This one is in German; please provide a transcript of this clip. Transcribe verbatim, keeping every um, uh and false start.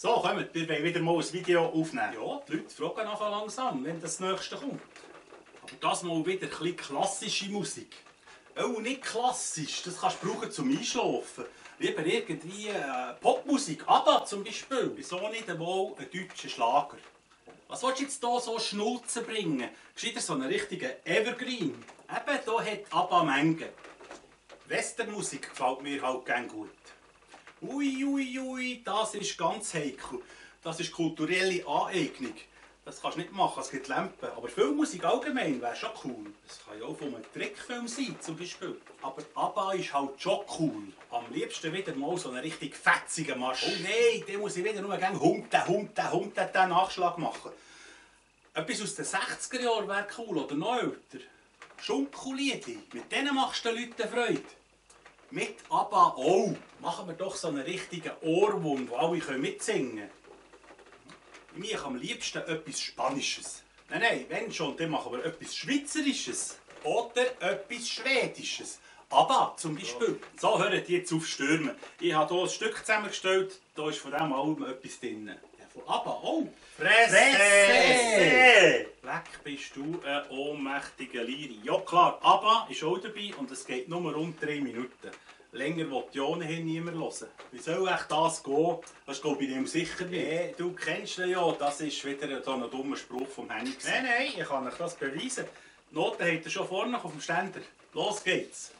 So, kommt, wir wollen wieder mal ein Video aufnehmen. Ja, die Leute fragen nachher langsam, wenn das nächste kommt. Aber das mal wieder ein bisschen klassische Musik. Oh, nicht klassisch, das kannst du brauchen zum Einschlafen. Lieber irgendwie äh, Popmusik, ABBA zum Beispiel. Wieso nicht einmal einen deutschen Schlager? Was willst du jetzt hier so Schnulzen bringen? Gescheiter so einen richtigen Evergreen. Eben, hier hat ABBA Menge. Westernmusik gefällt mir halt gern gut. Ui, ui, ui, das ist ganz heikel. Das ist kulturelle Aneignung. Das kannst du nicht machen, es gibt Lampen. Aber Filmmusik allgemein wäre schon cool. Das kann ja auch von einem Trickfilm sein, zum Beispiel. Aber ABBA ist halt schon cool. Am liebsten wieder mal so einen richtig fetzigen Marsch. Oh nein, den muss ich wieder nur gegen Humte, Humte, Humte, den Nachschlag machen. Etwas aus den sechziger Jahren wäre cool, oder noch älter. Schunkelliedi, mit denen machst du den Leuten Freude. Mit ABBA auch. Machen wir doch so einen richtigen Ohrwurm, wo alle mitsingen können. Mir am liebsten etwas Spanisches. Nein, nein, wenn schon, dann machen wir etwas Schweizerisches. Oder etwas Schwedisches. ABBA zum Beispiel. So, hört jetzt auf Stürmen. Ich habe hier ein Stück zusammengestellt, da ist von diesem Album etwas drin. Ja, von ABBA, oh! Fresse! Fresse! Leck, bist du ein ohnmächtiger Liri. Ja klar, ABBA ist auch dabei und es geht nur rund drei Minuten. Länger will die ohnehin niemand hören. Wie soll echt das gehen? Das ist, glaube ich, nicht sicher nicht. Nee, du kennst ihn ja, das ist wieder so ein dummer Spruch vom Henning. Nein, nein, ich kann euch das beweisen. Die Noten hat er schon vorne auf dem Ständer. Los geht's.